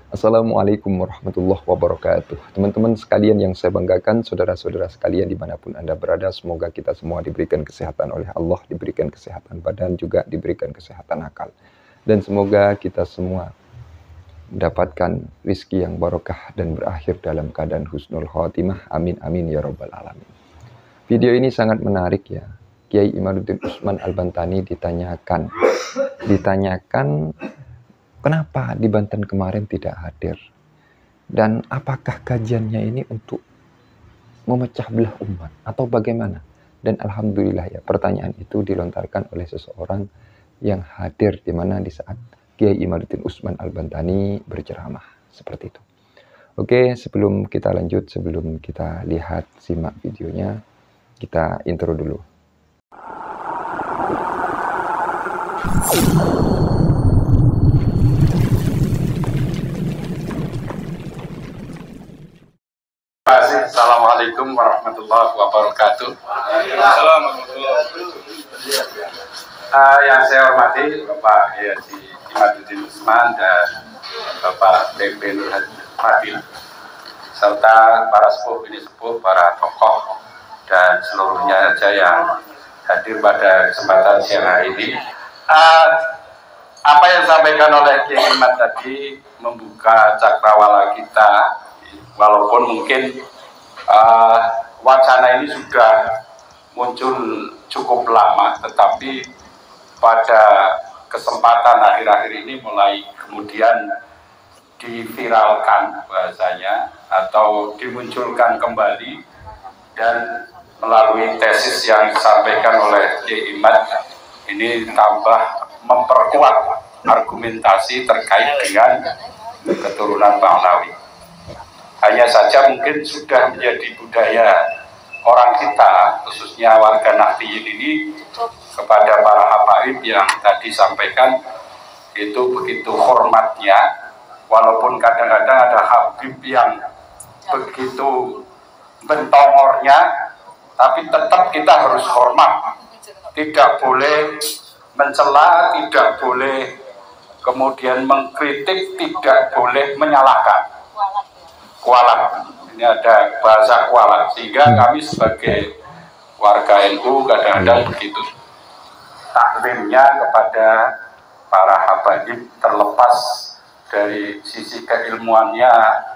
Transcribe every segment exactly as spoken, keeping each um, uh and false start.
Assalamualaikum warahmatullahi wabarakatuh. Teman-teman sekalian yang saya banggakan, saudara-saudara sekalian dimanapun Anda berada, semoga kita semua diberikan kesehatan oleh Allah, diberikan kesehatan badan, juga diberikan kesehatan akal. Dan semoga kita semua mendapatkan rizki yang barokah dan berakhir dalam keadaan husnul khotimah. Amin, amin, ya rabbal alamin. Video ini sangat menarik ya. Kiai Imaduddin Usman Al-Bantani ditanyakan, ditanyakan kenapa di Banten kemarin tidak hadir? Dan apakah kajiannya ini untuk memecah belah umat atau bagaimana? Dan alhamdulillah ya, pertanyaan itu dilontarkan oleh seseorang yang hadir di mana di saat Kiai Imaduddin Usman Al-Bantani berceramah seperti itu. Oke, sebelum kita lanjut, sebelum kita lihat simak videonya, kita intro dulu. Assalamualaikum warahmatullahi wabarakatuh. Uh, yang saya hormati Bapak Haji Imaduddin Usman dan Bapak B P Nur Fadil, serta para sepuh ini sepuh, para tokoh dan seluruhnya saja yang hadir pada kesempatan siang hari ini. Uh, apa yang disampaikan oleh Kiai Imad tadi membuka cakrawala kita, walaupun mungkin uh, wacana ini sudah muncul cukup lama, tetapi pada kesempatan akhir-akhir ini mulai kemudian diviralkan bahasanya atau dimunculkan kembali, dan melalui tesis yang disampaikan oleh Kiai Imad ini tambah memperkuat argumentasi terkait dengan keturunan Pahlawi. Hanya saja mungkin sudah menjadi budaya orang kita, khususnya warga Nahdliyin ini, kepada para habaib yang tadi sampaikan itu begitu hormatnya, walaupun kadang-kadang ada habib yang begitu bentongornya, tapi tetap kita harus hormat, tidak boleh mencela, tidak boleh kemudian mengkritik, tidak boleh menyalahkan. Kualat, ini ada bahasa kualat, sehingga kami sebagai warga N U kadang-kadang begitu taklimnya kepada para habaib, terlepas dari sisi keilmuannya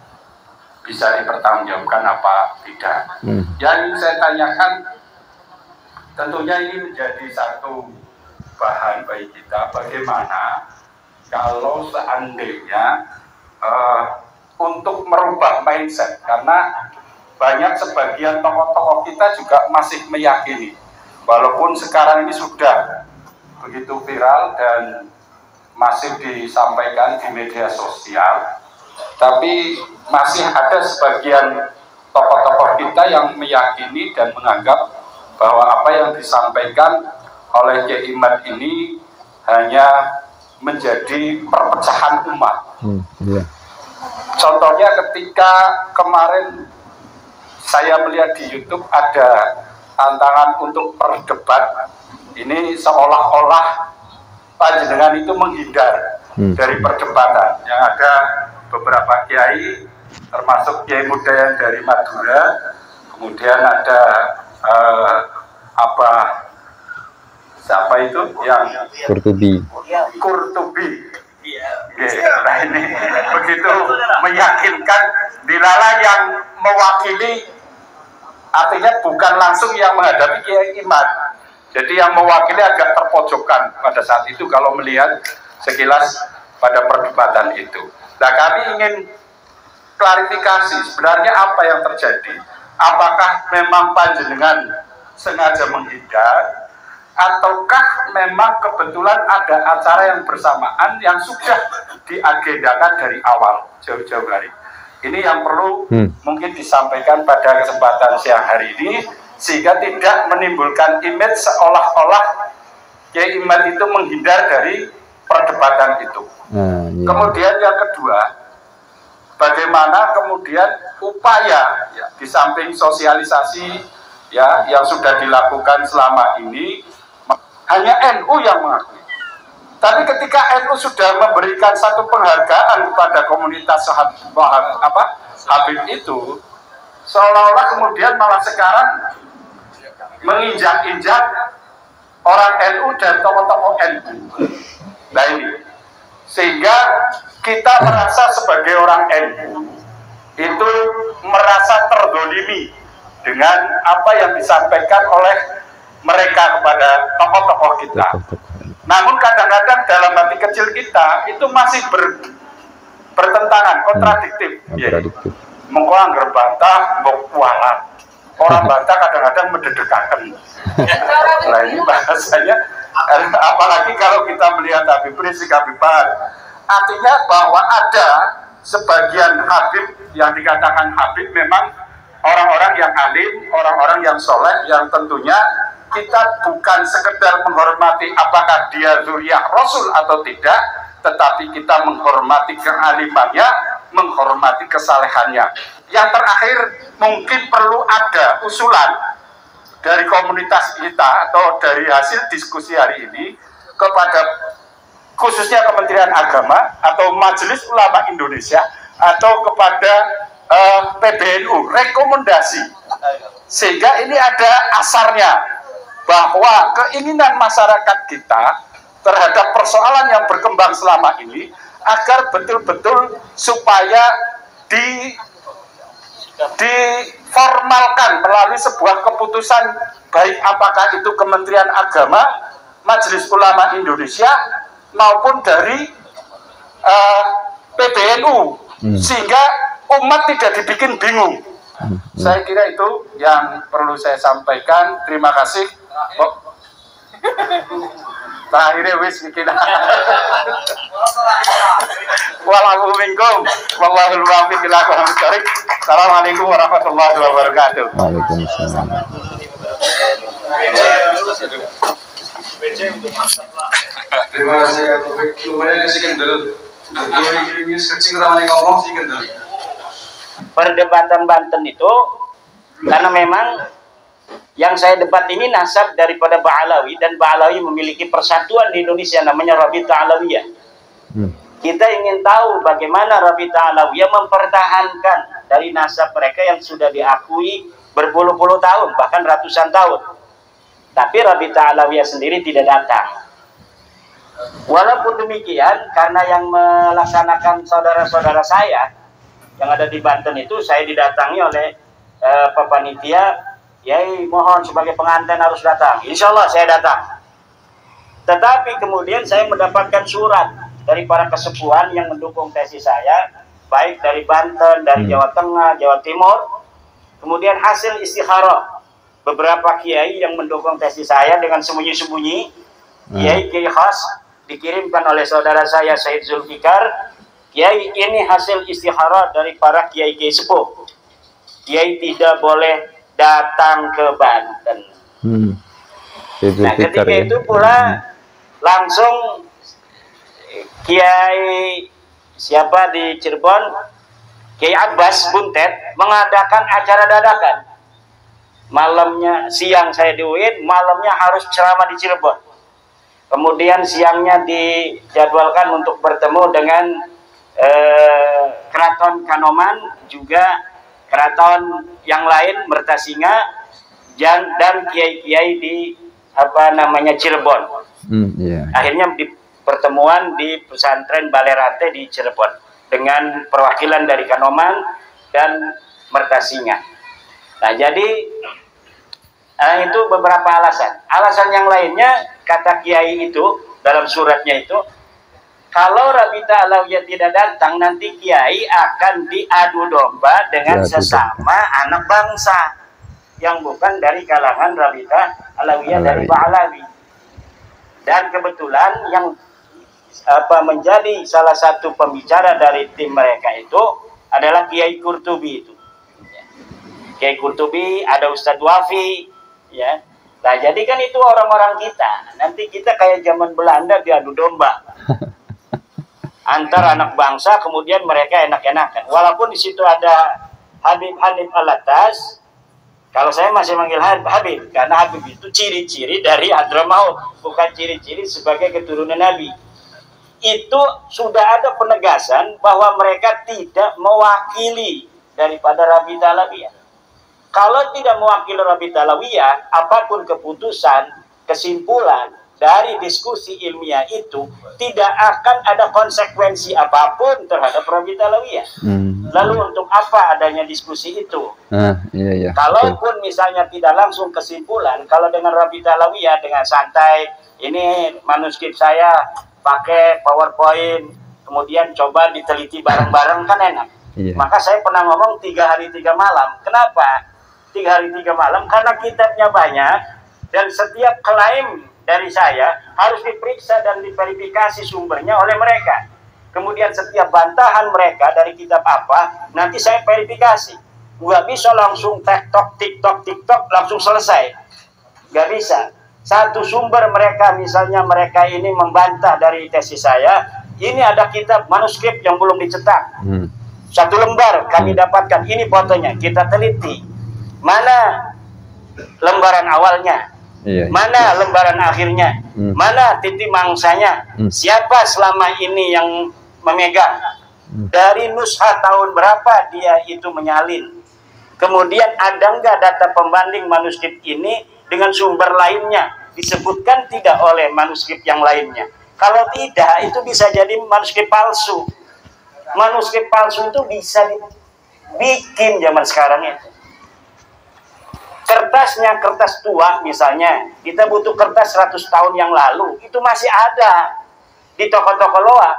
bisa dipertanggungjawabkan apa tidak. Hmm. Yang ingin saya tanyakan, tentunya ini menjadi satu bahan bagi kita, bagaimana kalau seandainya uh, untuk merubah mindset, karena banyak sebagian tokoh-tokoh kita juga masih meyakini, walaupun sekarang ini sudah begitu viral dan masih disampaikan di media sosial, tapi masih ada sebagian tokoh-tokoh kita yang meyakini dan menganggap bahwa apa yang disampaikan oleh Kiai Imad ini hanya menjadi perpecahan umat. Hmm, yeah. Contohnya ketika kemarin saya melihat di YouTube ada tantangan untuk berdebat, ini seolah-olah panjenengan itu menghindar hmm. dari perdebatan. Yang ada beberapa kiai, termasuk kiai muda yang dari Madura, kemudian ada uh, apa siapa itu yang Kurtubi. Kurtubi. Nah ini begitu meyakinkan, dilala yang mewakili, artinya bukan langsung yang menghadapi Kiai Imad, jadi yang mewakili agak terpojokkan pada saat itu kalau melihat sekilas pada perdebatan itu. Nah, kami ingin klarifikasi sebenarnya apa yang terjadi. Apakah memang panjenengan sengaja menghindar, ataukah memang kebetulan ada acara yang bersamaan yang sudah diagendakan dari awal jauh-jauh hari. Ini yang perlu hmm. mungkin disampaikan pada kesempatan siang hari ini, sehingga tidak menimbulkan image seolah-olah Kiai Imad itu menghindar dari perdebatan itu. Hmm, iya. Kemudian yang kedua, bagaimana kemudian upaya ya, di samping sosialisasi ya yang sudah dilakukan selama ini, hanya N U yang mengakui. Tapi ketika N U sudah memberikan satu penghargaan kepada komunitas sahabat apa Habib itu, seolah-olah kemudian malah sekarang menginjak-injak orang N U dan tokoh-tokoh N U. Nah ini, sehingga kita merasa sebagai orang N U itu merasa terdolimi dengan apa yang disampaikan oleh mereka kepada tokoh-tokoh kita. Namun kadang-kadang dalam hati kecil kita itu masih ber, bertentangan, kontradiktif. Hmm, ya. Mengko anggar bantah, mbok kualat. Orang bantah kadang-kadang mendedekakan. Nah ini bahasanya, apalagi kalau kita melihat Habib Rizik, Habib Bahar, artinya bahwa ada sebagian Habib yang dikatakan Habib memang orang-orang yang alim, orang-orang yang soleh, yang tentunya kita bukan sekedar menghormati apakah dia zuriyah Rasul atau tidak, tetapi kita menghormati kealimannya, menghormati kesalehannya. Yang terakhir, mungkin perlu ada usulan dari komunitas kita atau dari hasil diskusi hari ini kepada khususnya Kementerian Agama atau Majelis Ulama Indonesia atau kepada uh, P B N U, rekomendasi sehingga ini ada asarnya bahwa keinginan masyarakat kita terhadap persoalan yang berkembang selama ini agar betul-betul supaya di diformalkan melalui sebuah keputusan, baik apakah itu Kementerian Agama, Majelis Ulama Indonesia maupun dari uh, P B N U, hmm. sehingga umat tidak dibikin bingung. Hmm. Saya kira itu yang perlu saya sampaikan. Terima kasih. Oh. Terakhirnya wis bikin. Wallahu minkum wallahul muwaffiq ila aqwamit thoriq. Assalamualaikum warahmatullahi wabarakatuh. Waalaikumsalam. Terima kasih ya Topik. Lumayan sih kendel. Ini kecil ramai ngomong sih kendel. Perdebatan Banten itu karena memang yang saya debat ini nasab daripada Ba'alawi, dan Ba'alawi memiliki persatuan di Indonesia namanya Rabita Alawiyah. Hmm. Kita ingin tahu bagaimana Rabita Alawiyah mempertahankan dari nasab mereka yang sudah diakui berpuluh-puluh tahun, bahkan ratusan tahun. Tapi Rabita Alawiyah sendiri tidak datang. Walaupun demikian, karena yang melaksanakan saudara-saudara saya yang ada di Banten itu, saya didatangi oleh uh, panitia. Yai, mohon sebagai pengantin harus datang. Insya Allah saya datang. Tetapi kemudian saya mendapatkan surat dari para kesepuhan yang mendukung tesis saya, baik dari Banten, dari hmm. Jawa Tengah, Jawa Timur. Kemudian hasil istikharah beberapa kiai yang mendukung tesis saya dengan sembunyi-sembunyi, hmm. kiai kiai khas dikirimkan oleh saudara saya Said Zulfikar. Kiai, ini hasil istikharah dari para kiai kiai sepuh. Kiai tidak boleh datang ke Banten. Hmm. Nah, ketika ya. itu pula hmm. langsung Kiai siapa di Cirebon, Kiai Abbas Buntet mengadakan acara dadakan. Malamnya, siang saya di U I N, malamnya harus ceramah di Cirebon. Kemudian siangnya dijadwalkan untuk bertemu dengan eh, Keraton Kanoman, juga keraton yang lain Mertasinga, dan kiai-kiai di apa namanya Cirebon. Hmm, yeah. Akhirnya di pertemuan di pesantren Balerate di Cirebon dengan perwakilan dari Kanoman dan Mertasinga. Nah, jadi eh, itu beberapa alasan. Alasan yang lainnya, kata kiai itu dalam suratnya itu, kalau Rabita Alawiyah tidak datang, nanti kiai akan diadu domba dengan ya, sesama tidak. anak bangsa yang bukan dari kalangan Rabita Alawiyah dari Ba'alawi. Dan kebetulan yang apa menjadi salah satu pembicara dari tim mereka itu adalah Kiai Qurtubi itu. Kiai Qurtubi, ada Ustadz Wafi, ya. Nah, jadi kan itu orang-orang kita. Nanti kita kayak zaman Belanda diadu domba. Antar anak bangsa, kemudian mereka enak-enakan. Walaupun di situ ada Habib Hanif Alatas, kalau saya masih manggil Habib, karena Habib itu ciri-ciri dari Hadramaut, bukan ciri-ciri sebagai keturunan Nabi. itu sudah ada penegasan bahwa mereka tidak mewakili daripada Rabita Alawiyah. Kalau tidak mewakili Rabita Alawiyah, apapun keputusan, kesimpulan dari diskusi ilmiah itu tidak akan ada konsekuensi apapun terhadap Rabita Alawiyah. Hmm. Lalu untuk apa adanya diskusi itu? Ah, iya, iya. Kalaupun misalnya tidak langsung kesimpulan, kalau dengan Rabita Alawiyah dengan santai, ini manuskrip saya pakai PowerPoint, kemudian coba diteliti bareng-bareng kan enak. Iya. Maka saya pernah ngomong tiga hari tiga malam. Kenapa tiga hari tiga malam? Karena kitabnya banyak dan setiap klaim dari saya harus diperiksa dan diverifikasi sumbernya oleh mereka. Kemudian setiap bantahan mereka dari kitab apa, nanti saya verifikasi. Nggak bisa langsung tiktok, tiktok, tiktok, langsung selesai. Nggak bisa. Satu sumber mereka, misalnya mereka ini membantah dari tesis saya, ini ada kitab manuskrip yang belum dicetak. Hmm. Satu lembar kami dapatkan, ini fotonya, kita teliti. Mana lembaran awalnya? Iya, mana iya. lembaran akhirnya, hmm. mana titik mangsanya, hmm. siapa selama ini yang memegang, hmm. dari nusha tahun berapa dia itu menyalin, kemudian ada nggak data pembanding manuskrip ini dengan sumber lainnya, disebutkan tidak oleh manuskrip yang lainnya. Kalau tidak, itu bisa jadi manuskrip palsu. Manuskrip palsu itu bisa dibikin zaman sekarang itu. Kertasnya kertas tua misalnya, kita butuh kertas seratus tahun yang lalu, itu masih ada di toko-toko loa.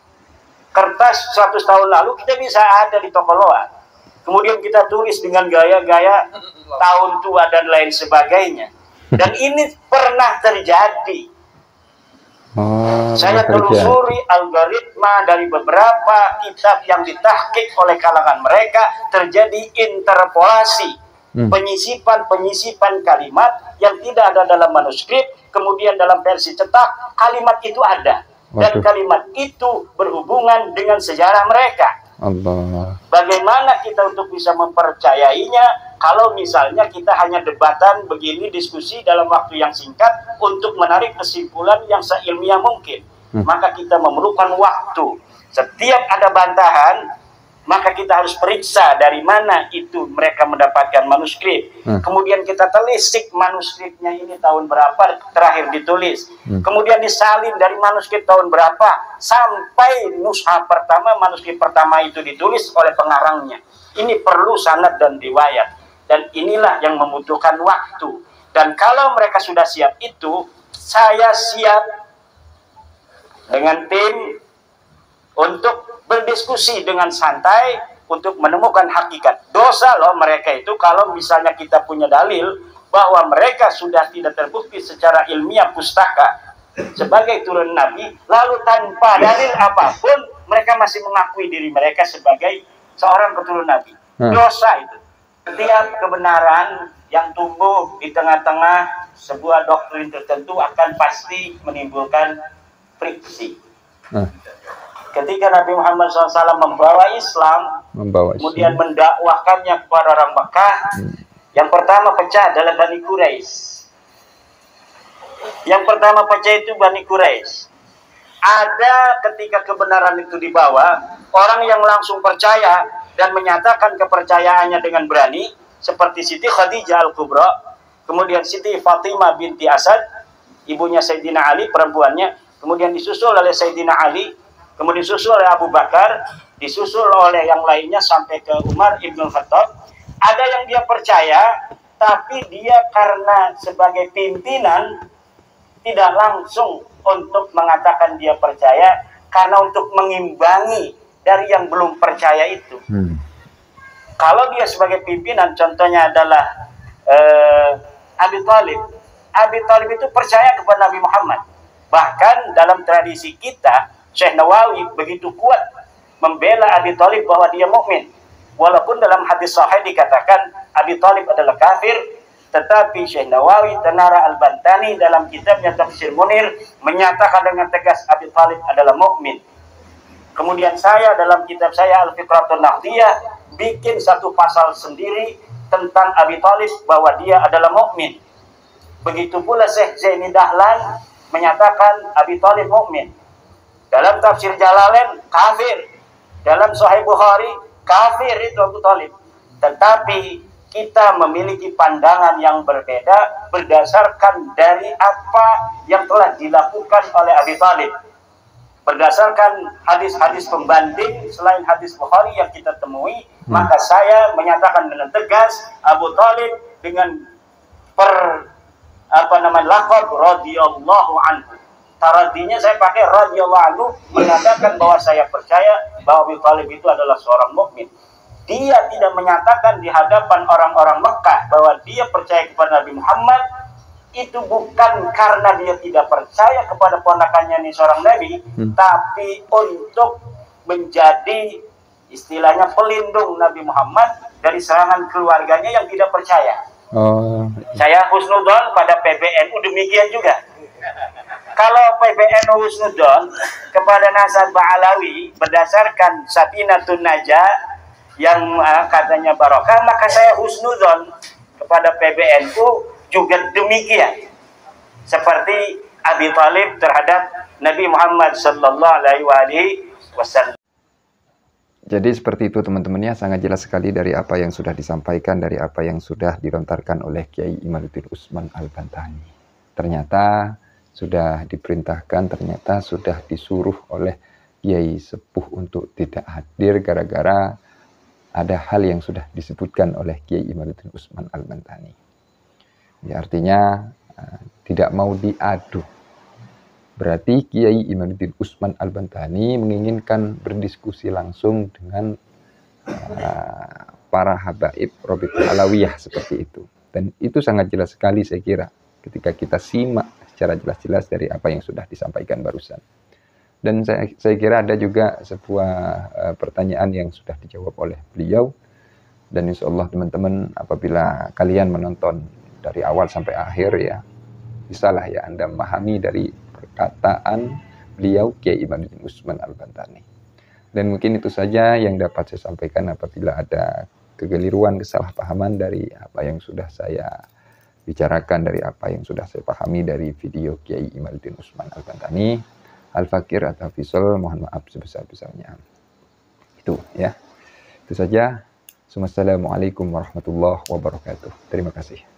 Kertas seratus tahun lalu kita bisa ada di toko loa. Kemudian kita tulis dengan gaya-gaya tahun tua dan lain sebagainya. Dan ini pernah terjadi. Oh, saya telusuri algoritma dari beberapa kitab yang ditahqiq oleh kalangan mereka, terjadi interpolasi. Penyisipan-penyisipan kalimat yang tidak ada dalam manuskrip, kemudian dalam versi cetak, kalimat itu ada. Dan Waduh. kalimat itu berhubungan dengan sejarah mereka. Allah. Bagaimana kita untuk bisa mempercayainya kalau misalnya kita hanya debatan begini, diskusi dalam waktu yang singkat untuk menarik kesimpulan yang seilmiah mungkin. Hmm. Maka kita memerlukan waktu. Setiap ada bantahan, maka kita harus periksa dari mana itu mereka mendapatkan manuskrip. Hmm. Kemudian kita telisik manuskripnya ini tahun berapa terakhir ditulis. Hmm. Kemudian disalin dari manuskrip tahun berapa sampai nusha pertama, manuskrip pertama itu ditulis oleh pengarangnya. Ini perlu sanad dan riwayat. Dan inilah yang membutuhkan waktu. Dan kalau mereka sudah siap itu, saya siap dengan tim untuk berdiskusi dengan santai untuk menemukan hakikat. Dosa loh mereka itu kalau misalnya kita punya dalil bahwa mereka sudah tidak terbukti secara ilmiah pustaka sebagai turun Nabi, lalu tanpa dalil apapun mereka masih mengakui diri mereka sebagai seorang keturunan Nabi. Dosa itu. Setiap kebenaran yang tumbuh di tengah-tengah sebuah doktrin tertentu akan pasti menimbulkan friksi. Hmm. Ketika Nabi Muhammad shallallahu alaihi wasallam membawa Islam, membawa Islam, kemudian mendakwahkannya kepada orang Mekah, hmm. yang pertama pecah adalah Bani Quraisy. Yang pertama pecah itu Bani Quraisy. Ada ketika kebenaran itu dibawa, orang yang langsung percaya dan menyatakan kepercayaannya dengan berani, seperti Siti Khadijah Al-Kubra, kemudian Siti Fatimah binti Asad, ibunya Sayyidina Ali, perempuannya, kemudian disusul oleh Sayyidina Ali, kemudian disusul oleh Abu Bakar, disusul oleh yang lainnya sampai ke Umar Ibn Khattab. Ada yang dia percaya, tapi dia karena sebagai pimpinan tidak langsung untuk mengatakan dia percaya, karena untuk mengimbangi dari yang belum percaya itu. Hmm. Kalau dia sebagai pimpinan, contohnya adalah uh, Abi Thalib. Abi Thalib itu percaya kepada Nabi Muhammad. Bahkan dalam tradisi kita, Syekh Nawawi begitu kuat membela Abi Thalib bahwa dia mukmin. Walaupun dalam hadis sahih dikatakan Abi Thalib adalah kafir, tetapi Syekh Nawawi Tanara Al-Bantani dalam kitabnya Tafsir Munir menyatakan dengan tegas Abi Thalib adalah mukmin. Kemudian saya dalam kitab saya Al-Fiqratun Nahdiyah bikin satu pasal sendiri tentang Abi Thalib bahwa dia adalah mukmin. Begitu pula Syekh Zaini Dahlan menyatakan Abi Thalib mukmin. Dalam tafsir Jalalain kafir. Dalam Sahih Bukhari kafir itu Abu Thalib. Tetapi kita memiliki pandangan yang berbeda berdasarkan dari apa yang telah dilakukan oleh Abi Thalib. Berdasarkan hadis-hadis pembanding selain hadis Bukhari yang kita temui, hmm. maka saya menyatakan dengan tegas Abu Thalib dengan per apa namanya laqab radhiyallahu anhu. Taradinya saya pakai radhiyallahu anhu menandakan bahwa saya percaya bahwa Abu Thalib itu adalah seorang mukmin. Dia tidak menyatakan di hadapan orang-orang Mekah bahwa dia percaya kepada Nabi Muhammad. Itu bukan karena dia tidak percaya kepada ponakannya ini seorang nabi, hmm. tapi untuk menjadi istilahnya pelindung Nabi Muhammad dari serangan keluarganya yang tidak percaya. Oh. Saya husnudon pada P B N U demikian juga. Kalau P B N U husnudon kepada nasabah Alawi berdasarkan Safinatun Najah yang uh, katanya barokah, maka saya husnudon kepada P B N U juga demikian seperti Abi Thalib terhadap Nabi Muhammad sallallahu alaihi wasallam. Jadi seperti itu teman-teman ya, sangat jelas sekali dari apa yang sudah disampaikan, dari apa yang sudah dilontarkan oleh Kiai Imaduddin Usman Al-Bantani. Ternyata sudah diperintahkan, ternyata sudah disuruh oleh Kiai Sepuh untuk tidak hadir gara-gara ada hal yang sudah disebutkan oleh Kiai Imaduddin Usman Al-Bantani. Ya, artinya uh, tidak mau diadu. Berarti Kiai Imaduddin Usman Al-Bantani menginginkan berdiskusi langsung dengan uh, para habaib Robitul Alawiyah seperti itu. Dan itu sangat jelas sekali saya kira ketika kita simak secara jelas-jelas dari apa yang sudah disampaikan barusan. Dan saya, saya kira ada juga sebuah uh, pertanyaan yang sudah dijawab oleh beliau. Dan insya Allah teman-teman apabila kalian menonton dari awal sampai akhir ya, bisalah ya Anda memahami dari perkataan beliau Kiai Imaduddin Usman Al-Bantani. Dan mungkin itu saja yang dapat saya sampaikan apabila ada kekeliruan, kesalahpahaman dari apa yang sudah saya bicarakan, dari apa yang sudah saya pahami dari video Kiai Imaduddin Usman Al-Bantani. Al-Fakir atau Fisol, mohon maaf sebesar-besarnya. Itu ya. Itu saja. Wassalamualaikum warahmatullahi wabarakatuh. Terima kasih.